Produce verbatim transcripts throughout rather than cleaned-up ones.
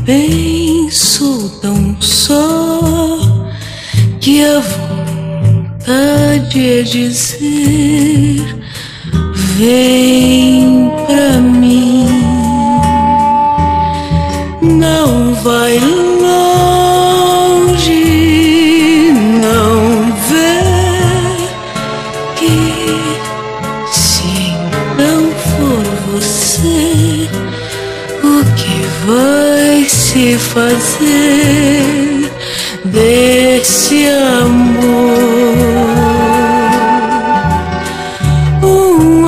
bem, sou tão só que a vontade é dizer: vem pra mim. Não vai longe, não vê que se não for você, o que vai se fazer desse amor? Um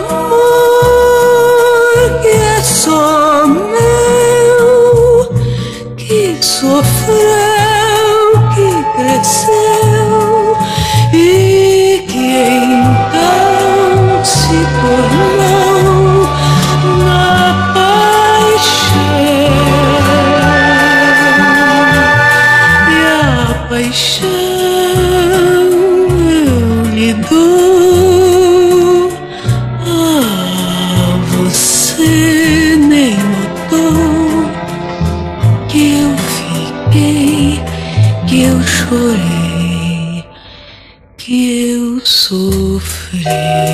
amor que é só meu, que sofreu, que cresceu e que então se tornou na paixão. E a paixão eu lhe dou. Ah, você nem notou que eu fiquei, que eu chorei, que eu sofri.